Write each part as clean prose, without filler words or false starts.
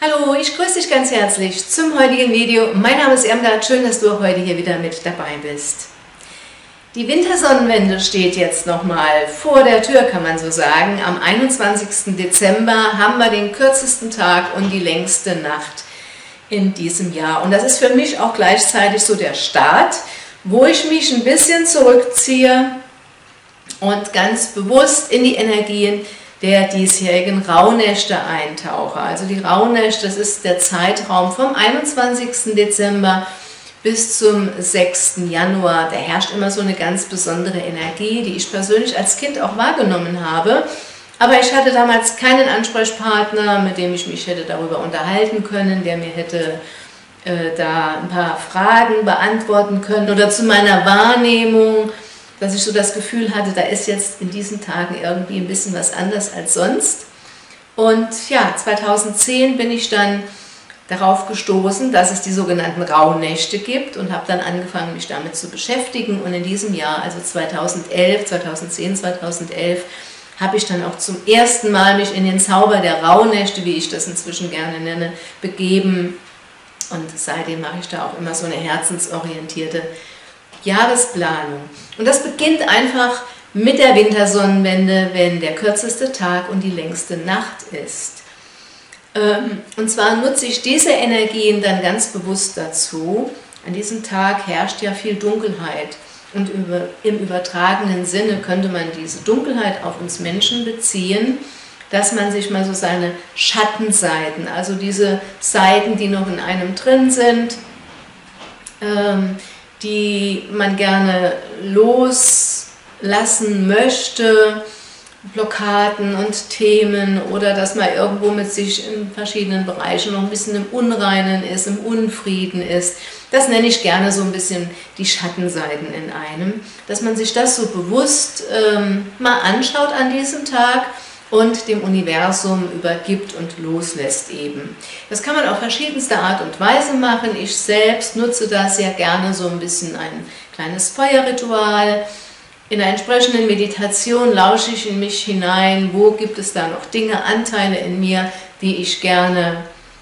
Hallo, ich grüße dich ganz herzlich zum heutigen Video. Mein Name ist Irmgard, schön, dass du auch heute hier wieder mit dabei bist. Die Wintersonnenwende steht jetzt nochmal vor der Tür, kann man so sagen. Am 21. Dezember haben wir den kürzesten Tag und die längste Nacht in diesem Jahr. Und das ist für mich auch gleichzeitig so der Start, wo ich mich ein bisschen zurückziehe und ganz bewusst in die Energien der diesjährigen Rauhnächte eintauche. Also die Rauhnächte, das ist der Zeitraum vom 21. Dezember bis zum 6. Januar. Da herrscht immer so eine ganz besondere Energie, die ich persönlich als Kind auch wahrgenommen habe. Aber ich hatte damals keinen Ansprechpartner, mit dem ich mich hätte darüber unterhalten können, der mir hätte da ein paar Fragen beantworten können oder zu meiner Wahrnehmung, dass ich so das Gefühl hatte, da ist jetzt in diesen Tagen irgendwie ein bisschen was anders als sonst. Und ja, 2010 bin ich dann darauf gestoßen, dass es die sogenannten Rauhnächte gibt und habe dann angefangen, mich damit zu beschäftigen. Und in diesem Jahr, also 2010, 2011, habe ich dann auch zum ersten Mal mich in den Zauber der Rauhnächte, wie ich das inzwischen gerne nenne, begeben. Und seitdem mache ich da auch immer so eine herzensorientierte Jahresplanung. Und das beginnt einfach mit der Wintersonnenwende, wenn der kürzeste Tag und die längste Nacht ist. Und zwar nutze ich diese Energien dann ganz bewusst dazu. An diesem Tag herrscht ja viel Dunkelheit. Und im übertragenen Sinne könnte man diese Dunkelheit auf uns Menschen beziehen, dass man sich mal so seine Schattenseiten, also diese Seiten, die noch in einem drin sind, die man gerne loslassen möchte, Blockaden und Themen, oder dass man irgendwo mit sich in verschiedenen Bereichen noch ein bisschen im Unreinen ist, im Unfrieden ist. Das nenne ich gerne so ein bisschen die Schattenseiten in einem, dass man sich das so bewusst mal anschaut an diesem Tag und dem Universum übergibt und loslässt eben. Das kann man auf verschiedenste Art und Weise machen. Ich selbst nutze das sehr gerne, so ein bisschen ein kleines Feuerritual. In einer entsprechenden Meditation lausche ich in mich hinein, wo gibt es da noch Dinge, Anteile in mir, die ich gerne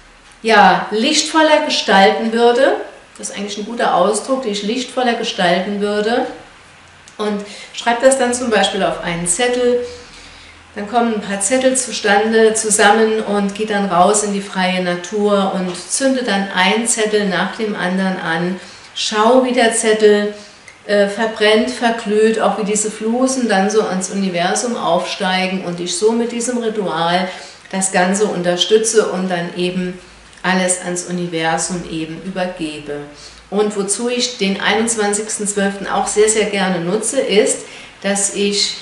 lichtvoller gestalten würde. Das ist eigentlich ein guter Ausdruck, die ich lichtvoller gestalten würde. Und schreibe das dann zum Beispiel auf einen Zettel. Dann kommen ein paar Zettel zustande zusammen und geht dann raus in die freie Natur und zünde dann einen Zettel nach dem anderen an. Schau, wie der Zettel verbrennt, verglüht, auch wie diese Flusen dann so ans Universum aufsteigen und ich so mit diesem Ritual das Ganze unterstütze und dann eben alles ans Universum eben übergebe. Und wozu ich den 21.12. auch sehr, sehr gerne nutze, ist, dass ich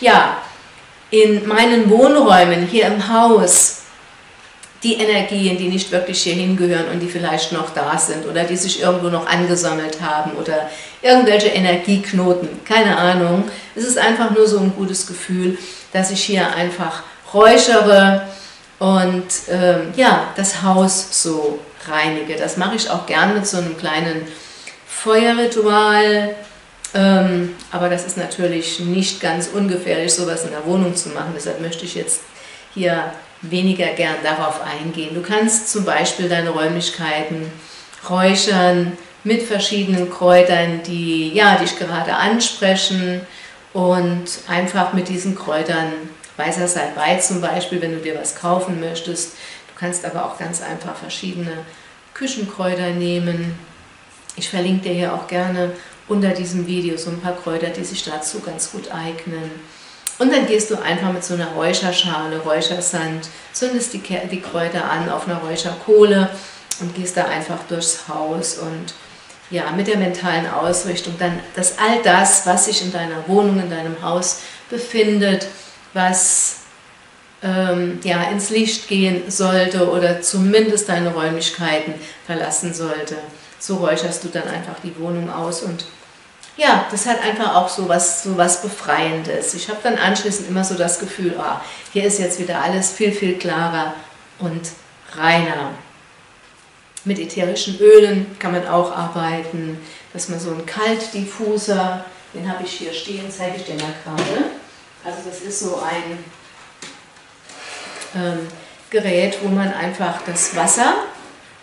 in meinen Wohnräumen hier im Haus die Energien, die nicht wirklich hier hingehören und die vielleicht noch da sind oder die sich irgendwo noch angesammelt haben oder irgendwelche Energieknoten, keine Ahnung. Es ist einfach nur so ein gutes Gefühl, dass ich hier einfach räuchere und das Haus so reinige. Das mache ich auch gern mit so einem kleinen Feuerritual. Aber das ist natürlich nicht ganz ungefährlich, sowas in der Wohnung zu machen. Deshalb möchte ich jetzt hier weniger gern darauf eingehen. Du kannst zum Beispiel deine Räumlichkeiten räuchern mit verschiedenen Kräutern, die dich gerade ansprechen, und einfach mit diesen Kräutern, weißer Salbei zum Beispiel, wenn du dir was kaufen möchtest. Du kannst aber auch ganz einfach verschiedene Küchenkräuter nehmen. Ich verlinke dir hier auch gerne unter diesem Video so ein paar Kräuter, die sich dazu ganz gut eignen. Und dann gehst du einfach mit so einer Räucherschale, Räuchersand, zündest die Kräuter an auf einer Räucherkohle und gehst da einfach durchs Haus und mit der mentalen Ausrichtung dann, dass all das, was sich in deiner Wohnung, in deinem Haus befindet, was ins Licht gehen sollte oder zumindest deine Räumlichkeiten verlassen sollte. So räucherst du dann einfach die Wohnung aus und das hat einfach auch so was Befreiendes. Ich habe dann anschließend immer so das Gefühl, hier ist jetzt wieder alles viel, viel klarer und reiner. Mit ätherischen Ölen kann man auch arbeiten, dass man so einen Kaltdiffuser, den habe ich hier stehen, zeige ich dir mal gerade. Also das ist so ein Gerät, wo man einfach das Wasser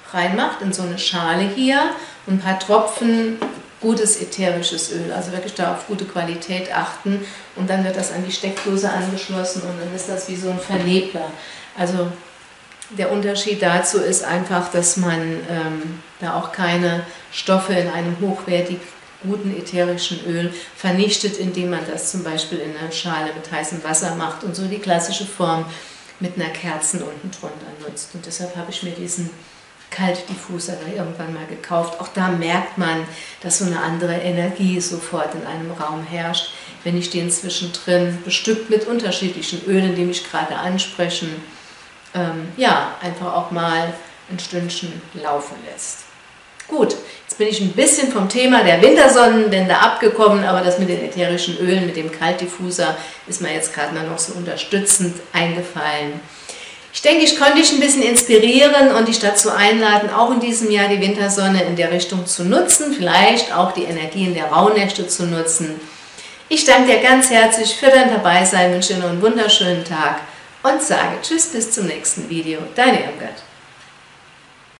reinmacht in so eine Schale hier und ein paar Tropfen gutes ätherisches Öl, also wirklich da auf gute Qualität achten, und dann wird das an die Steckdose angeschlossen und dann ist das wie so ein Vernebler. Also der Unterschied dazu ist einfach, dass man da auch keine Stoffe in einem hochwertig guten ätherischen Öl vernichtet, indem man das zum Beispiel in einer Schale mit heißem Wasser macht und so die klassische Form mit einer Kerze unten drunter nutzt. Und deshalb habe ich mir diesen Kaltdiffuser da irgendwann mal gekauft. Auch da merkt man, dass so eine andere Energie sofort in einem Raum herrscht, wenn ich den zwischendrin bestückt mit unterschiedlichen Ölen, die mich gerade ansprechen, ja, einfach auch mal ein Stündchen laufen lässt. Gut, jetzt bin ich ein bisschen vom Thema der Wintersonnenwende abgekommen, aber das mit den ätherischen Ölen, mit dem Kaltdiffuser, ist mir jetzt gerade noch so unterstützend eingefallen. Ich denke, ich konnte dich ein bisschen inspirieren und dich dazu einladen, auch in diesem Jahr die Wintersonne in der Richtung zu nutzen, vielleicht auch die Energien der Rauhnächte zu nutzen. Ich danke dir ganz herzlich für dein Dabeisein, wünsche dir noch einen wunderschönen Tag und sage Tschüss, bis zum nächsten Video. Deine Irmgard.